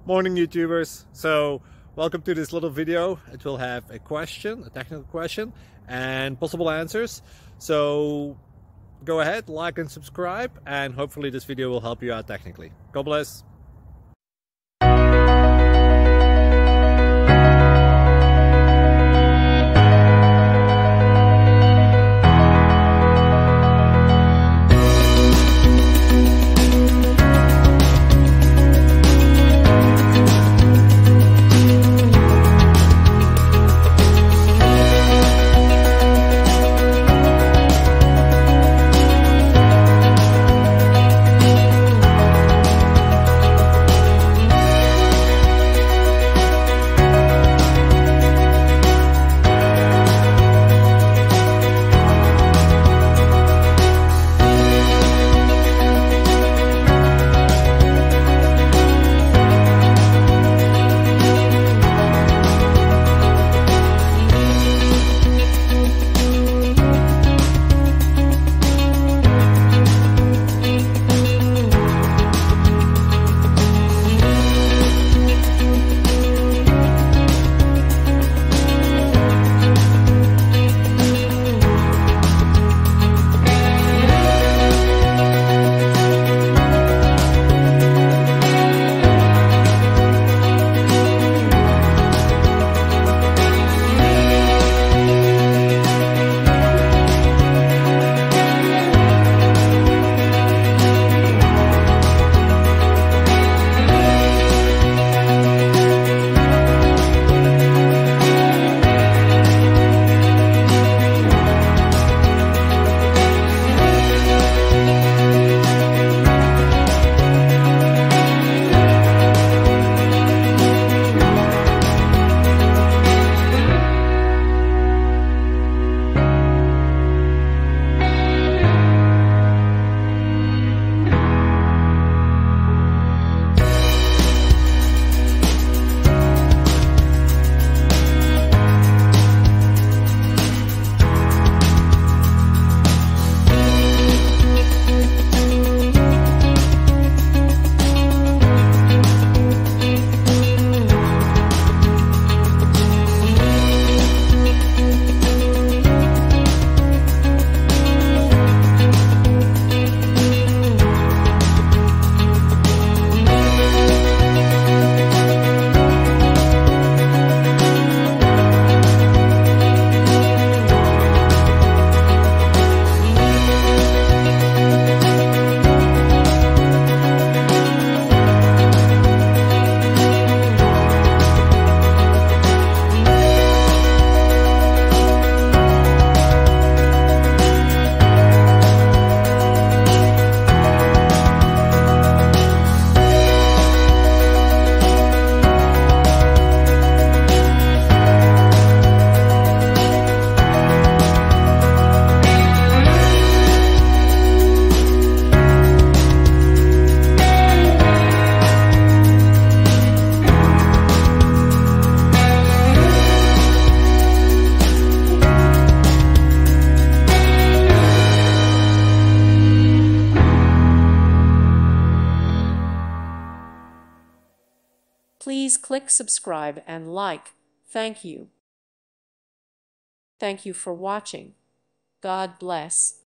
Morning YouTubers. So welcome to this little video. It will have a question, a technical question, and possible answers. So go ahead, like and subscribe, and hopefully this video will help you out technically. God bless. Please click subscribe and like. Thank you. Thank you for watching. God bless.